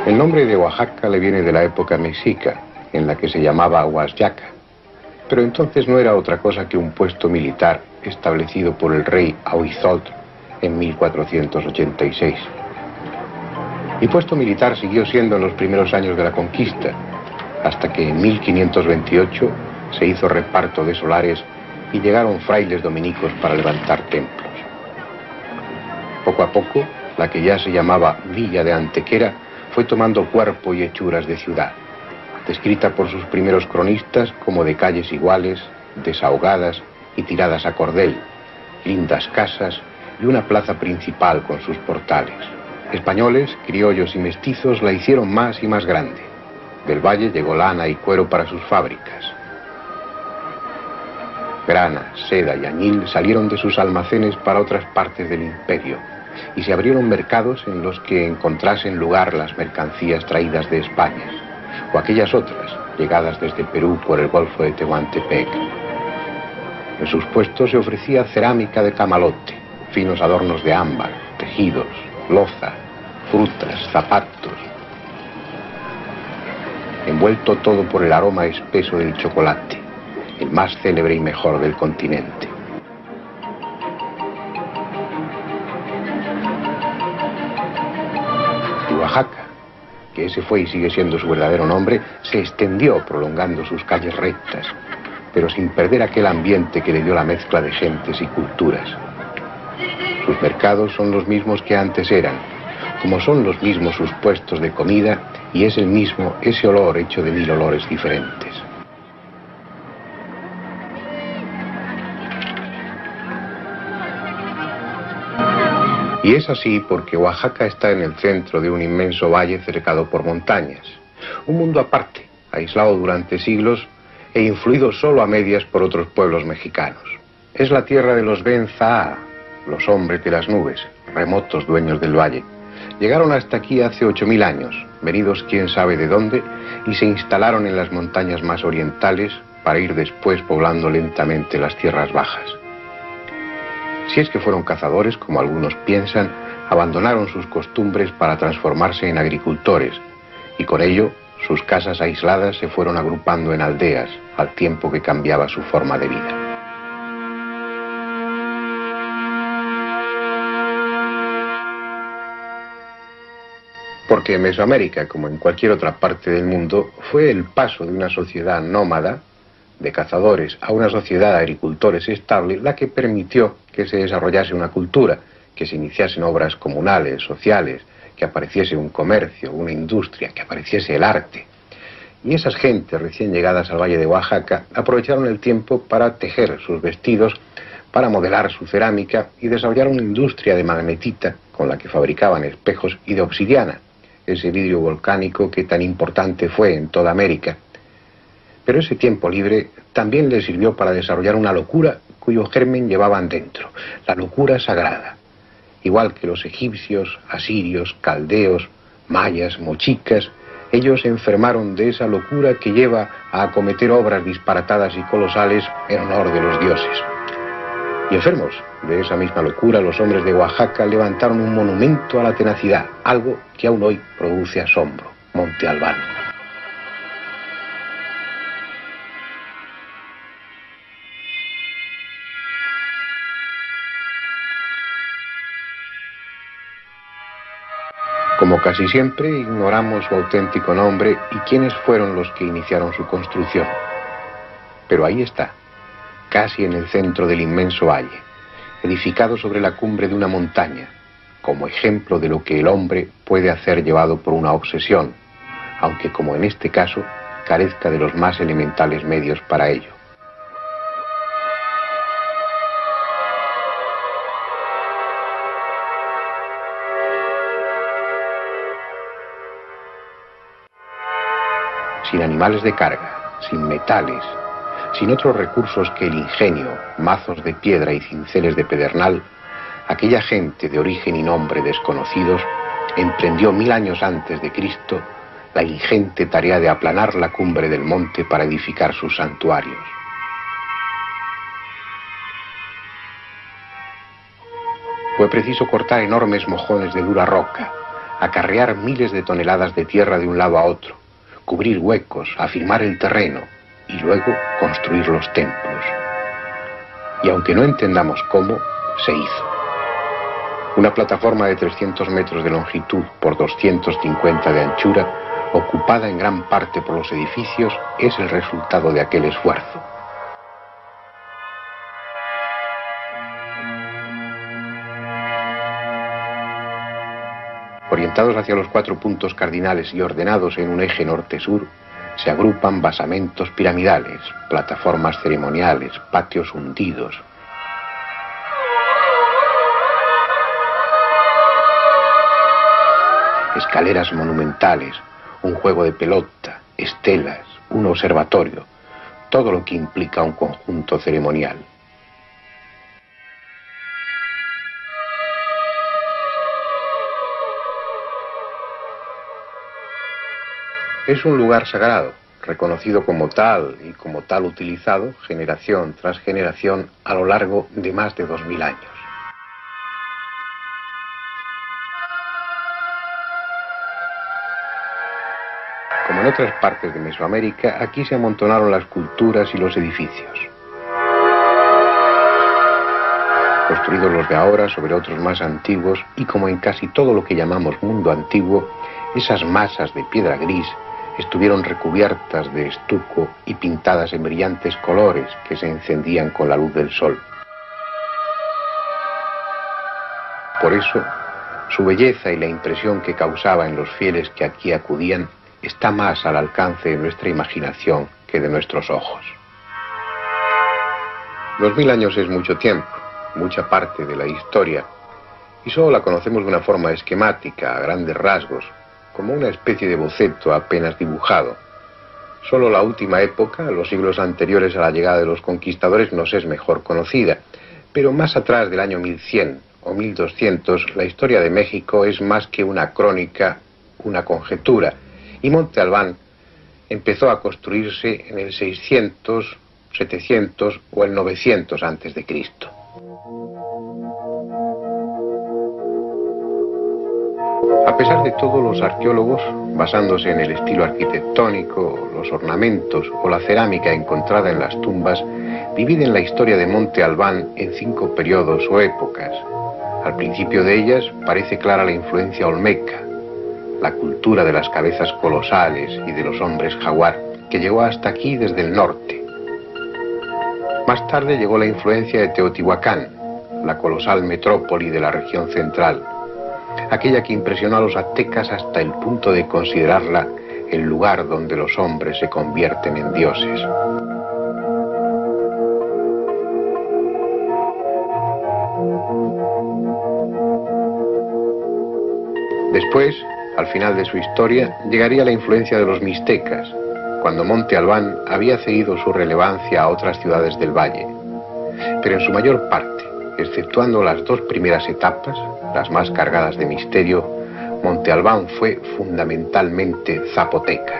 El nombre de Oaxaca le viene de la época mexica, en la que se llamaba Huasyaca, pero entonces no era otra cosa que un puesto militar establecido por el rey Auizotl en 1486. Y puesto militar siguió siendo en los primeros años de la conquista, hasta que en 1528 se hizo reparto de solares y llegaron frailes dominicos para levantar templos. Poco a poco, la que ya se llamaba Villa de Antequera fue tomando cuerpo y hechuras de ciudad, descrita por sus primeros cronistas como de calles iguales, desahogadas y tiradas a cordel, lindas casas y una plaza principal con sus portales. Españoles, criollos y mestizos la hicieron más y más grande. Del valle llegó lana y cuero para sus fábricas. Grana, seda y añil salieron de sus almacenes para otras partes del imperio y se abrieron mercados en los que encontrasen lugar las mercancías traídas de España o aquellas otras llegadas desde Perú por el Golfo de Tehuantepec. En sus puestos se ofrecía cerámica de camalote, finos adornos de ámbar, tejidos, loza, frutas, zapatos, envuelto todo por el aroma espeso del chocolate, el más célebre y mejor del continente. Y Oaxaca, que ese fue y sigue siendo su verdadero nombre, se extendió prolongando sus calles rectas, pero sin perder aquel ambiente que le dio la mezcla de gentes y culturas. Sus mercados son los mismos que antes eran, como son los mismos sus puestos de comida y es el mismo ese olor hecho de 1000 olores diferentes. Y es así porque Oaxaca está en el centro de un inmenso valle cercado por montañas, un mundo aparte, aislado durante siglos e influido solo a medias por otros pueblos mexicanos. Es la tierra de los Ben-Zaa, los hombres de las nubes, remotos dueños del valle. Llegaron hasta aquí hace 8000 años, venidos quién sabe de dónde, y se instalaron en las montañas más orientales para ir después poblando lentamente las tierras bajas. Si es que fueron cazadores, como algunos piensan, abandonaron sus costumbres para transformarse en agricultores, y con ello sus casas aisladas se fueron agrupando en aldeas, al tiempo que cambiaba su forma de vida. Porque en Mesoamérica, como en cualquier otra parte del mundo, fue el paso de una sociedad nómada, de cazadores, a una sociedad de agricultores estable, la que permitió que se desarrollase una cultura, que se iniciasen obras comunales, sociales, que apareciese un comercio, una industria, que apareciese el arte. Y esas gentes recién llegadas al Valle de Oaxaca aprovecharon el tiempo para tejer sus vestidos, para modelar su cerámica y desarrollar una industria de magnetita con la que fabricaban espejos y de obsidiana, ese vidrio volcánico que tan importante fue en toda América. Pero ese tiempo libre también les sirvió para desarrollar una locura cuyo germen llevaban dentro, la locura sagrada. Igual que los egipcios, asirios, caldeos, mayas, mochicas, ellos se enfermaron de esa locura que lleva a acometer obras disparatadas y colosales en honor de los dioses. Y enfermos de esa misma locura, los hombres de Oaxaca levantaron un monumento a la tenacidad, algo que aún hoy produce asombro, Monte Albán. Como casi siempre, ignoramos su auténtico nombre y quiénes fueron los que iniciaron su construcción. Pero ahí está, casi en el centro del inmenso valle, edificado sobre la cumbre de una montaña, como ejemplo de lo que el hombre puede hacer llevado por una obsesión, aunque como en este caso, carezca de los más elementales medios para ello. Sin animales de carga, sin metales, sin otros recursos que el ingenio, mazos de piedra y cinceles de pedernal, aquella gente de origen y nombre desconocidos emprendió 1000 años antes de Cristo la ingente tarea de aplanar la cumbre del monte para edificar sus santuarios. Fue preciso cortar enormes mojones de dura roca, a carrear miles de toneladas de tierra de un lado a otro, cubrir huecos, afirmar el terreno y luego construir los templos. Y aunque no entendamos cómo, se hizo. Una plataforma de 300 metros de longitud por 250 de anchura, ocupada en gran parte por los edificios, es el resultado de aquel esfuerzo. Orientados hacia los 4 puntos cardinales y ordenados en un eje norte-sur, se agrupan basamentos piramidales, plataformas ceremoniales, patios hundidos, escaleras monumentales, un juego de pelota, estelas, un observatorio, todo lo que implica un conjunto ceremonial. Es un lugar sagrado, reconocido como tal y como tal utilizado generación tras generación a lo largo de más de 2000 años. Como en otras partes de Mesoamérica, aquí se amontonaron las culturas y los edificios. Construidos los de ahora sobre otros más antiguos, y como en casi todo lo que llamamos mundo antiguo, esas masas de piedra gris estuvieron recubiertas de estuco y pintadas en brillantes colores que se encendían con la luz del sol. Por eso, su belleza y la impresión que causaba en los fieles que aquí acudían está más al alcance de nuestra imaginación que de nuestros ojos. 2000 años es mucho tiempo, mucha parte de la historia, y solo la conocemos de una forma esquemática, a grandes rasgos, como una especie de boceto apenas dibujado. Solo la última época, los siglos anteriores a la llegada de los conquistadores, nos es mejor conocida, pero más atrás del año 1100 o 1200, la historia de México es más que una crónica, una conjetura, y Monte Albán empezó a construirse en el 600, 700 o el 900 antes de Cristo. A pesar de todo, los arqueólogos, basándose en el estilo arquitectónico, los ornamentos o la cerámica encontrada en las tumbas, dividen la historia de Monte Albán en 5 periodos o épocas. Al principio de ellas parece clara la influencia olmeca, la cultura de las cabezas colosales y de los hombres jaguar, que llegó hasta aquí desde el norte. Más tarde llegó la influencia de Teotihuacán, la colosal metrópoli de la región central, aquella que impresionó a los aztecas hasta el punto de considerarla el lugar donde los hombres se convierten en dioses. Después, al final de su historia, llegaría la influencia de los mixtecas, cuando Monte Albán había cedido su relevancia a otras ciudades del valle. Pero en su mayor parte, exceptuando las 2 primeras etapas, las más cargadas de misterio, Monte Albán fue fundamentalmente zapoteca.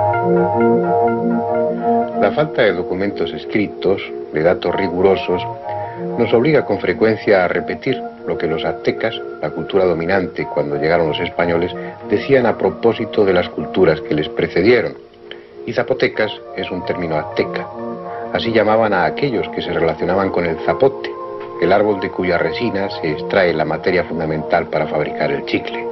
La falta de documentos escritos, de datos rigurosos, nos obliga con frecuencia a repetir lo que los aztecas, la cultura dominante cuando llegaron los españoles, decían a propósito de las culturas que les precedieron. Y zapotecas es un término azteca. Así llamaban a aquellos que se relacionaban con el zapote, el árbol de cuya resina se extrae la materia fundamental para fabricar el chicle.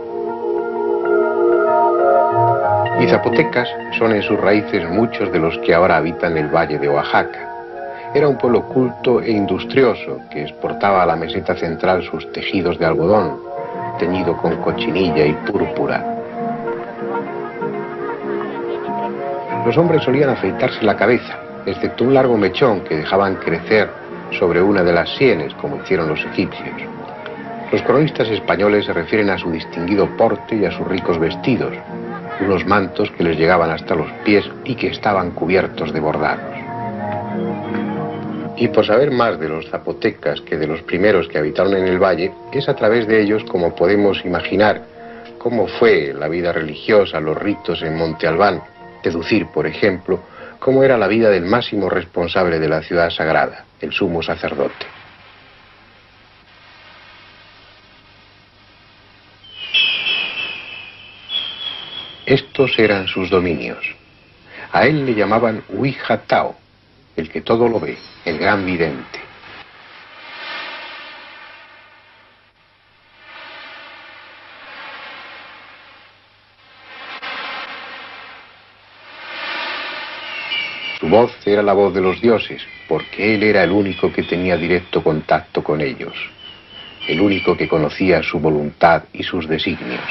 Y zapotecas son en sus raíces muchos de los que ahora habitan el valle de Oaxaca. Era un pueblo culto e industrioso que exportaba a la meseta central sus tejidos de algodón, teñido con cochinilla y púrpura. Los hombres solían afeitarse la cabeza, excepto un largo mechón que dejaban crecer sobre una de las sienes, como hicieron los egipcios. Los cronistas españoles se refieren a su distinguido porte y a sus ricos vestidos, unos mantos que les llegaban hasta los pies y que estaban cubiertos de bordados. Y por saber más de los zapotecas que de los primeros que habitaron en el valle, es a través de ellos como podemos imaginar cómo fue la vida religiosa, los ritos en Monte Albán, deducir, por ejemplo, cómo era la vida del máximo responsable de la ciudad sagrada, el sumo sacerdote. Estos eran sus dominios. A él le llamaban Huihatao, el que todo lo ve, el gran vidente. Su voz era la voz de los dioses, porque él era el único que tenía directo contacto con ellos, el único que conocía su voluntad y sus designios.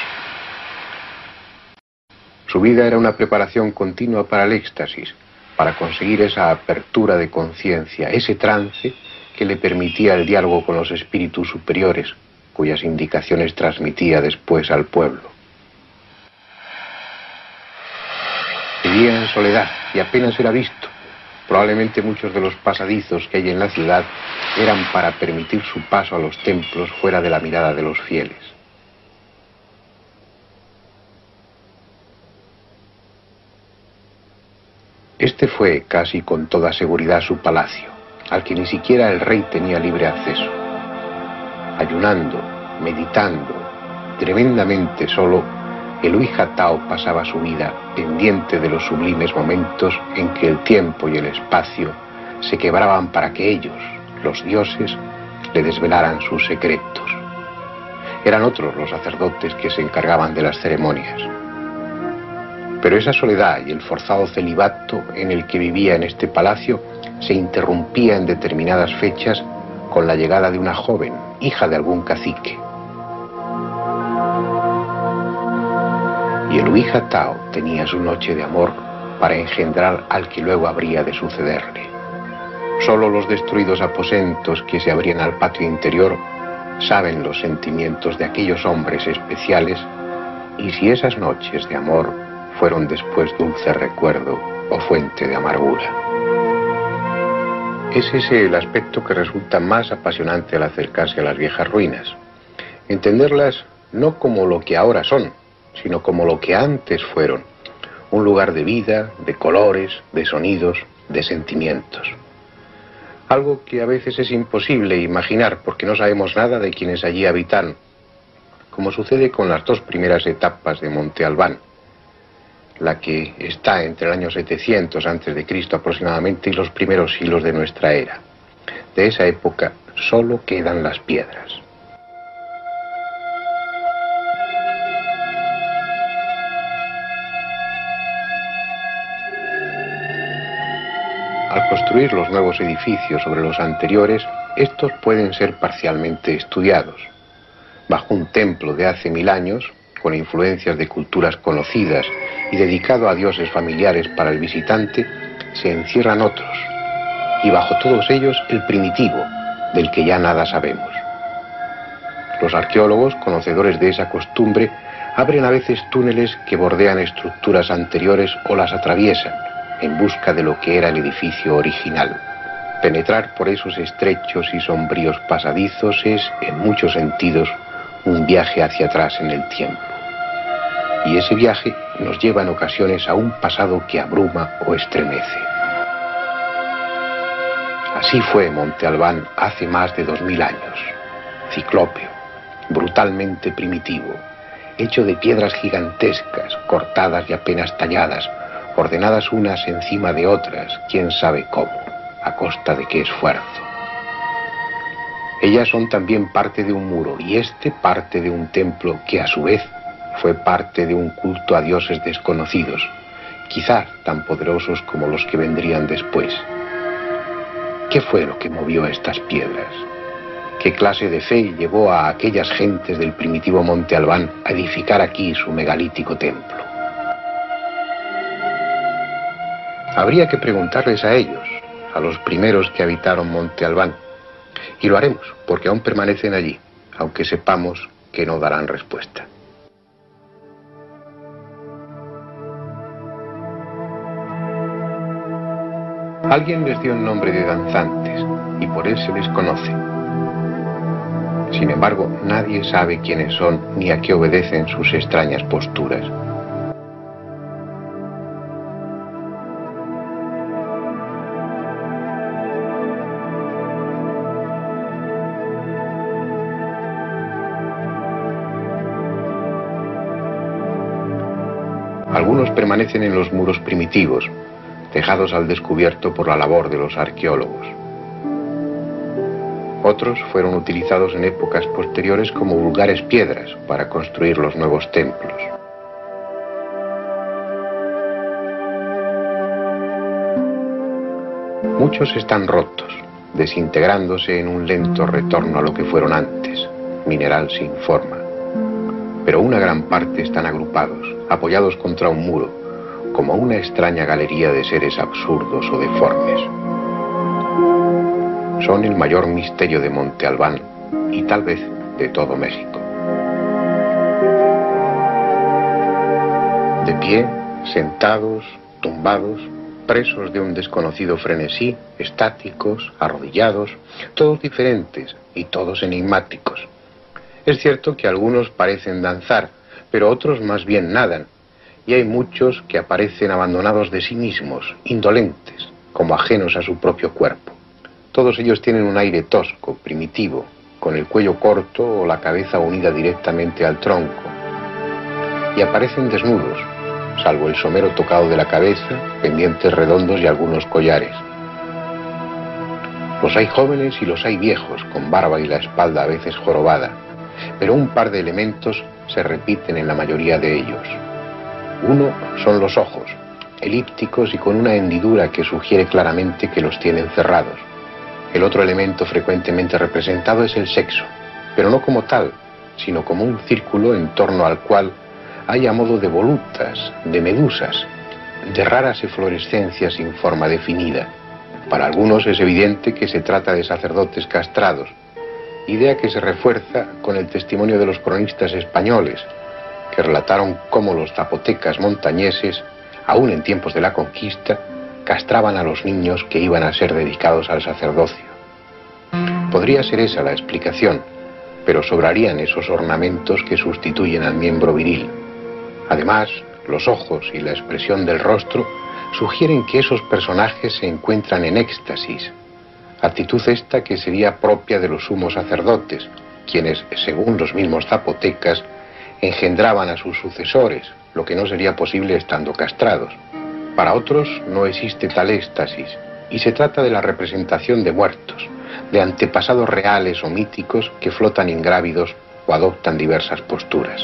Su vida era una preparación continua para el éxtasis, para conseguir esa apertura de conciencia, ese trance que le permitía el diálogo con los espíritus superiores, cuyas indicaciones transmitía después al pueblo. Vivía en soledad y apenas era visto. Probablemente muchos de los pasadizos que hay en la ciudad eran para permitir su paso a los templos fuera de la mirada de los fieles. Este fue casi con toda seguridad su palacio, al que ni siquiera el rey tenía libre acceso. Ayunando, meditando, tremendamente solo, el Huihatao pasaba su vida pendiente de los sublimes momentos en que el tiempo y el espacio se quebraban para que ellos, los dioses, le desvelaran sus secretos. Eran otros los sacerdotes que se encargaban de las ceremonias. Pero esa soledad y el forzado celibato en el que vivía en este palacio se interrumpía en determinadas fechas con la llegada de una joven, hija de algún cacique. Y el Huihatao tenía su noche de amor para engendrar al que luego habría de sucederle. Solo los destruidos aposentos que se abrían al patio interior saben los sentimientos de aquellos hombres especiales y si esas noches de amor fueron después dulce recuerdo o fuente de amargura. Es ese el aspecto que resulta más apasionante al acercarse a las viejas ruinas. Entenderlas no como lo que ahora son, sino como lo que antes fueron. Un lugar de vida, de colores, de sonidos, de sentimientos. Algo que a veces es imposible imaginar porque no sabemos nada de quienes allí habitaron, como sucede con las dos primeras etapas de Monte Albán, la que está entre el año 700 a.C. aproximadamente y los primeros siglos de nuestra era. De esa época solo quedan las piedras. Al construir los nuevos edificios sobre los anteriores, estos pueden ser parcialmente estudiados. Bajo un templo de hace 1000 años, con influencias de culturas conocidas y dedicado a dioses familiares para el visitante, se encierran otros, y bajo todos ellos el primitivo, del que ya nada sabemos. Los arqueólogos, conocedores de esa costumbre, abren a veces túneles que bordean estructuras anteriores o las atraviesan, en busca de lo que era el edificio original. Penetrar por esos estrechos y sombríos pasadizos es, en muchos sentidos, un viaje hacia atrás en el tiempo. Y ese viaje nos lleva en ocasiones a un pasado que abruma o estremece. Así fue Monte Albán hace más de 2000 años. Ciclópeo, brutalmente primitivo, hecho de piedras gigantescas, cortadas y apenas talladas, ordenadas unas encima de otras, quién sabe cómo, a costa de qué esfuerzo. Ellas son también parte de un muro y este parte de un templo que a su vez fue parte de un culto a dioses desconocidos, quizá tan poderosos como los que vendrían después. ¿Qué fue lo que movió estas piedras? ¿Qué clase de fe llevó a aquellas gentes del primitivo Monte Albán a edificar aquí su megalítico templo? Habría que preguntarles a ellos, a los primeros que habitaron Monte Albán. Y lo haremos, porque aún permanecen allí, aunque sepamos que no darán respuesta. Alguien les dio el nombre de danzantes, y por él se les conoce. Sin embargo, nadie sabe quiénes son ni a qué obedecen sus extrañas posturas. Algunos permanecen en los muros primitivos, dejados al descubierto por la labor de los arqueólogos. Otros fueron utilizados en épocas posteriores como vulgares piedras para construir los nuevos templos. Muchos están rotos, desintegrándose en un lento retorno a lo que fueron antes, mineral sin forma. Pero una gran parte están agrupados, apoyados contra un muro, como una extraña galería de seres absurdos o deformes. Son el mayor misterio de Monte Albán y tal vez de todo México. De pie, sentados, tumbados, presos de un desconocido frenesí, estáticos, arrodillados, todos diferentes y todos enigmáticos. Es cierto que algunos parecen danzar, pero otros más bien nadan, y hay muchos que aparecen abandonados de sí mismos, indolentes, como ajenos a su propio cuerpo. Todos ellos tienen un aire tosco, primitivo, con el cuello corto o la cabeza unida directamente al tronco, y aparecen desnudos, salvo el somero tocado de la cabeza, pendientes redondos y algunos collares. Los hay jóvenes y los hay viejos, con barba y la espalda a veces jorobada, pero un par de elementos se repiten en la mayoría de ellos. Uno son los ojos, elípticos y con una hendidura que sugiere claramente que los tienen cerrados. El otro elemento frecuentemente representado es el sexo, pero no como tal, sino como un círculo en torno al cual hay a modo de volutas, de medusas, de raras eflorescencias sin forma definida. Para algunos es evidente que se trata de sacerdotes castrados, idea que se refuerza con el testimonio de los cronistas españoles, que relataron cómo los zapotecas montañeses, aún en tiempos de la conquista, castraban a los niños que iban a ser dedicados al sacerdocio. Podría ser esa la explicación, pero sobrarían esos ornamentos que sustituyen al miembro viril. Además, los ojos y la expresión del rostro sugieren que esos personajes se encuentran en éxtasis, actitud esta que sería propia de los sumos sacerdotes, quienes, según los mismos zapotecas, engendraban a sus sucesores, lo que no sería posible estando castrados. Para otros no existe tal éxtasis, y se trata de la representación de muertos, de antepasados reales o míticos que flotan ingrávidos o adoptan diversas posturas.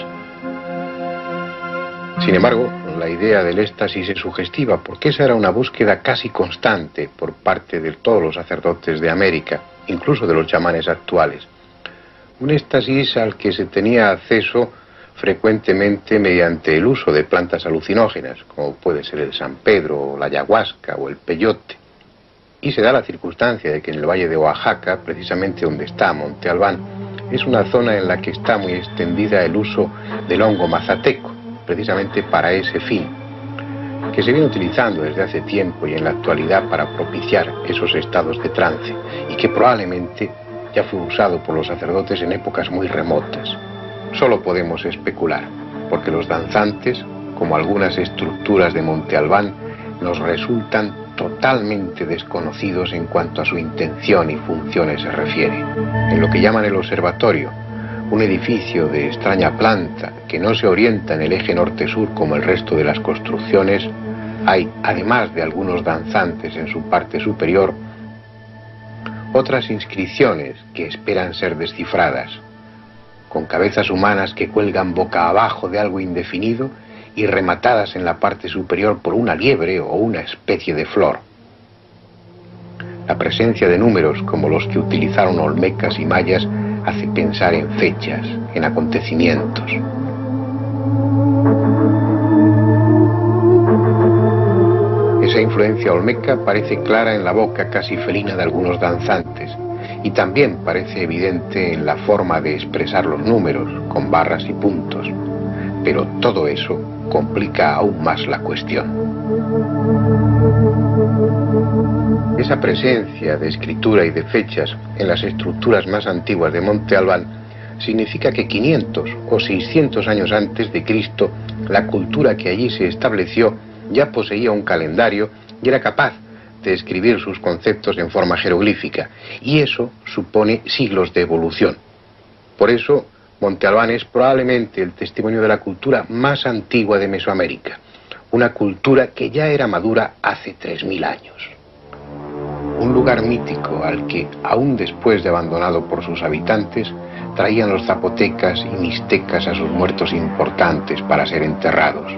Sin embargo, la idea del éxtasis es sugestiva, porque esa era una búsqueda casi constante por parte de todos los sacerdotes de América, incluso de los chamanes actuales. Un éxtasis al que se tenía acceso frecuentemente mediante el uso de plantas alucinógenas, como puede ser el San Pedro, la ayahuasca o el peyote. Y se da la circunstancia de que en el valle de Oaxaca, precisamente donde está Monte Albán, es una zona en la que está muy extendida el uso del hongo mazateco, precisamente para ese fin, que se viene utilizando desde hace tiempo y en la actualidad para propiciar esos estados de trance, y que probablemente ya fue usado por los sacerdotes en épocas muy remotas. Solo podemos especular, porque los danzantes, como algunas estructuras de Monte Albán, nos resultan totalmente desconocidos en cuanto a su intención y funciones se refiere. En lo que llaman el observatorio, un edificio de extraña planta que no se orienta en el eje norte-sur como el resto de las construcciones, hay, además de algunos danzantes en su parte superior, otras inscripciones que esperan ser descifradas, con cabezas humanas que cuelgan boca abajo de algo indefinido y rematadas en la parte superior por una liebre o una especie de flor. La presencia de números como los que utilizaron olmecas y mayas hace pensar en fechas, en acontecimientos. Esa influencia olmeca parece clara en la boca casi felina de algunos danzantes, y también parece evidente en la forma de expresar los números, con barras y puntos. Pero todo eso complica aún más la cuestión. Esa presencia de escritura y de fechas en las estructuras más antiguas de Monte Albán significa que 500 o 600 años antes de Cristo, la cultura que allí se estableció ya poseía un calendario y era capaz de escribir sus conceptos en forma jeroglífica, y eso supone siglos de evolución. Por eso, Monte Albán es probablemente el testimonio de la cultura más antigua de Mesoamérica, una cultura que ya era madura hace 3000 años. Un lugar mítico al que, aún después de abandonado por sus habitantes, traían los zapotecas y mixtecas a sus muertos importantes para ser enterrados.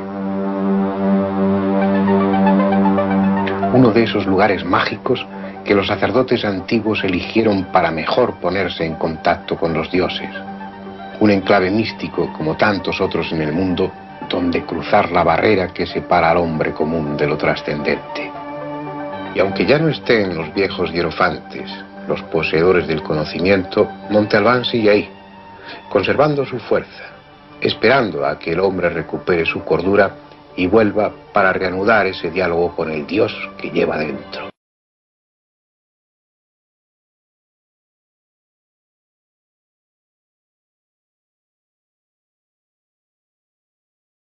Uno de esos lugares mágicos que los sacerdotes antiguos eligieron para mejor ponerse en contacto con los dioses. Un enclave místico, como tantos otros en el mundo, donde cruzar la barrera que separa al hombre común de lo trascendente. Y aunque ya no estén los viejos hierofantes, los poseedores del conocimiento, Monte Albán sigue ahí, conservando su fuerza, esperando a que el hombre recupere su cordura y vuelva para reanudar ese diálogo con el Dios que lleva dentro.